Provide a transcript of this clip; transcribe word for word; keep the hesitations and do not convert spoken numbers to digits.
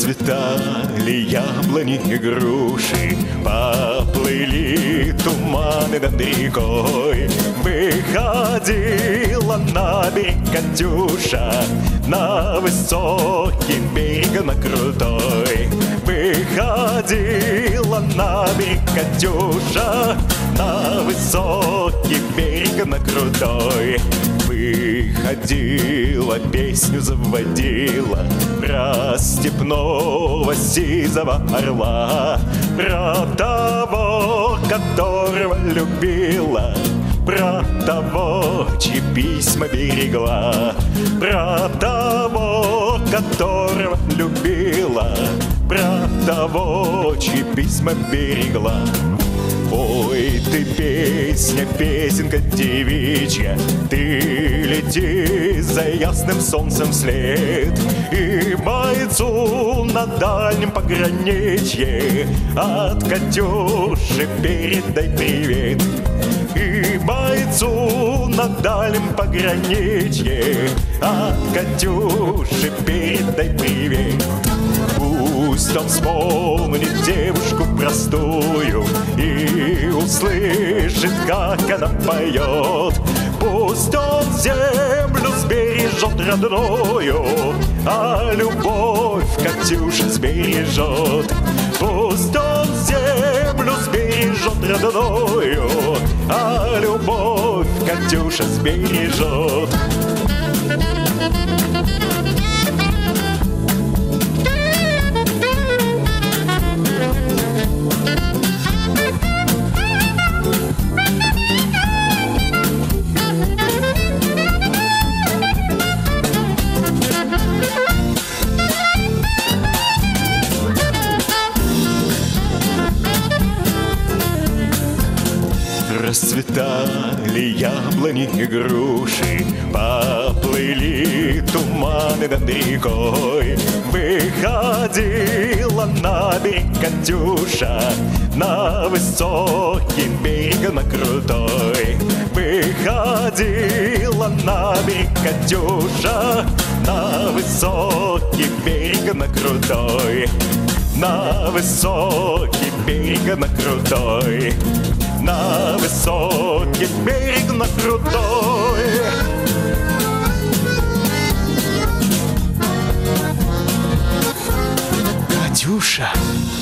Расцветали яблони и груши, поплыли туманы над рекой. Выходила на берег Катюша, на высокий берег, на крутой. Выходила на берег Катюша, на высокий берег, на крутой. Выходила, песню заводила про степного сизого орла, про того, которого любила, про того, чьи письма берегла, про того, которого любила, про того, чьи письма берегла. Ой, ты песня, песенка девичья, ты лети за ясным солнцем вслед, и бойцу на дальнем пограничье от Катюши передай привет. И бойцу на дальнем пограничье от Катюши передай привет. Пусть он вспомнит девушку простую и услышит, как она поет. Пусть он землю сбережет родную, а любовь Катюша сбережет. Пусть он землю сбережет родную, а любовь Катюша сбережет. Расцветали яблони и груши, поплыли туманы над рекой. Выходила на берег Катюша, на высокий берег, на крутой. Выходила на берег Катюша, на высокий берег, на крутой. На высокий берег, на крутой. На высокий берег, на крутой. Катюша.